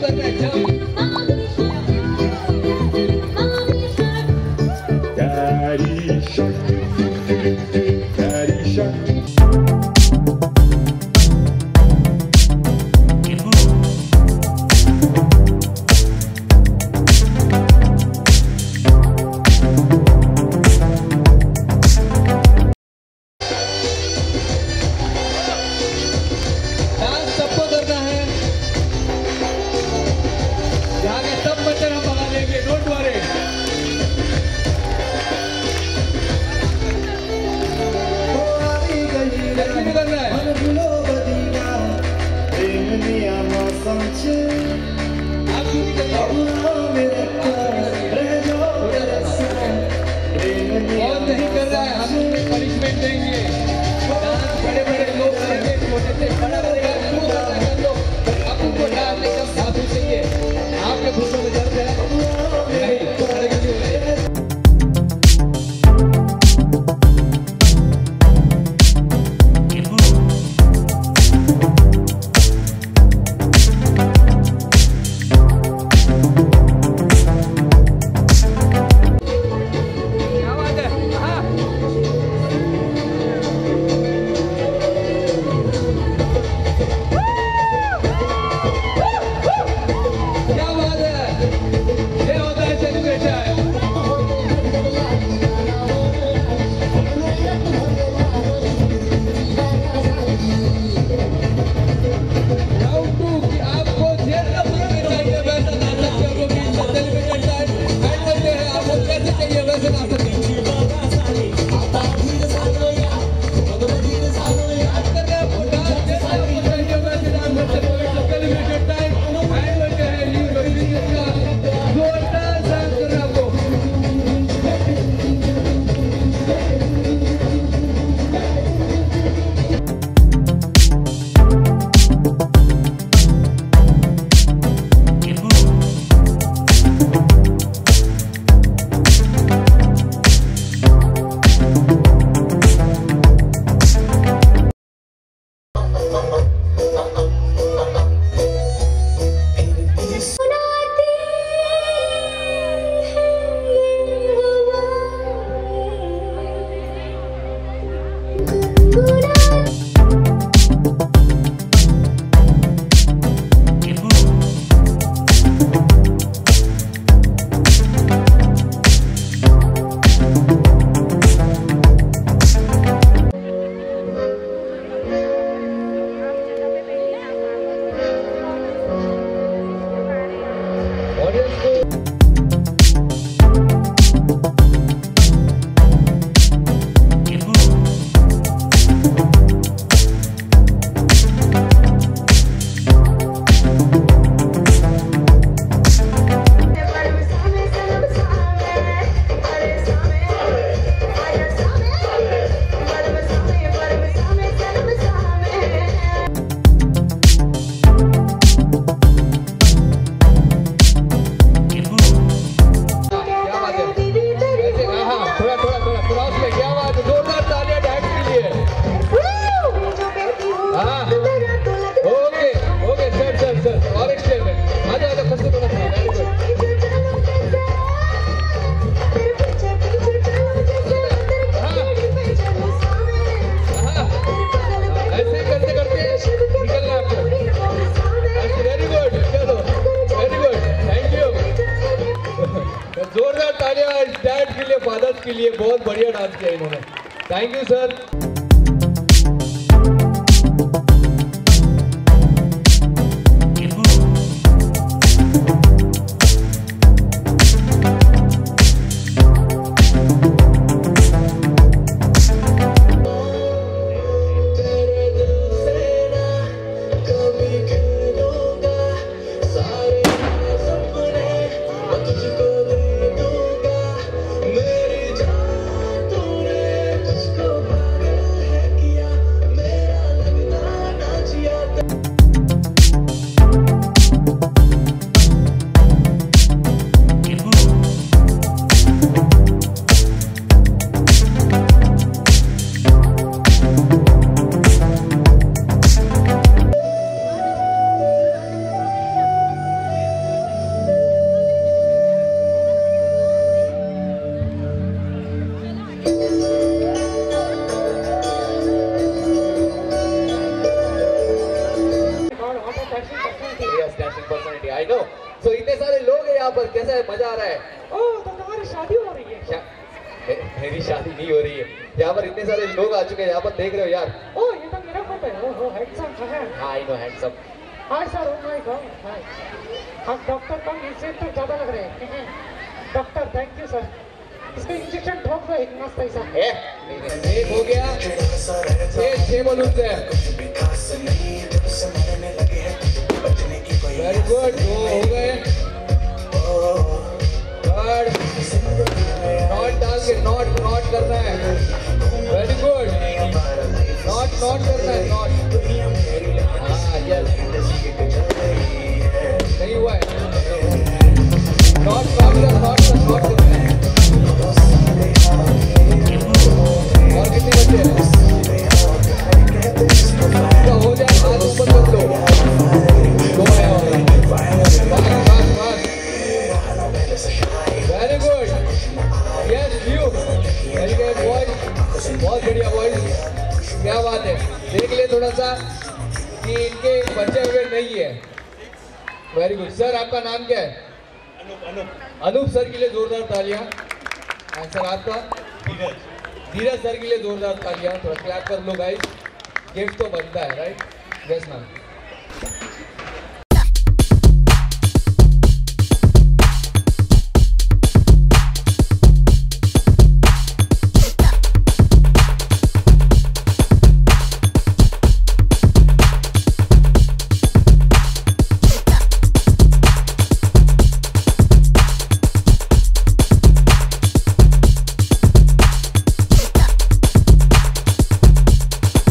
करना है जंप। Daddy shark, Daddy shark. के लिए बहुत बढ़िया डांस किया इन्होंने। Thank you sir. Quality I know. So इतने सारे लोग हैं यहाँ पर, कैसा है, मजा आ रहा है? ओह तो तुम्हारी शादी हो रही है? मेरी शादी नहीं हो रही है। यहाँ पर इतने सारे लोग आ चुके हैं, यहाँ पर देख रहे हो यार। ओह ये तो मेरा फोटो है। ओह हैंडसम है। हाँ I know handsome. Hi sir, oh my god. Hi, आप डॉक्टर कम इससे तो ज्यादा लग रहे हैं। डॉक्टर थैंक यू सर, इसको इंजेक्शन ठोक दो एक मस्त ऐसा। एक हो गया, 6 बलून है। वेरी गुड, 2 हो गए। नॉट डाल के नॉट करना है। वेरी गुड, नॉट करना है, नॉट। हाँ यस, नहीं हुआ है। नॉट करना है। और कितने बचे हैं? हो जाए, हाथ ऊपर कर लो। 2 है और बस। Very good, yes you, very good boys, बहुत बढ़िया बॉयज, क्या बात है। देख ले थोड़ा सा कि इनके बचे हुए नहीं है। वेरी गुड सर, आपका नाम क्या है? अनूप सर के लिए जोरदार तालियां। सर आपका? धीरज सर के लिए जोरदार तालियां। थोड़ा क्लैप कर लो गाइस, गिफ्ट तो बनता है राइट? Yes ma'am.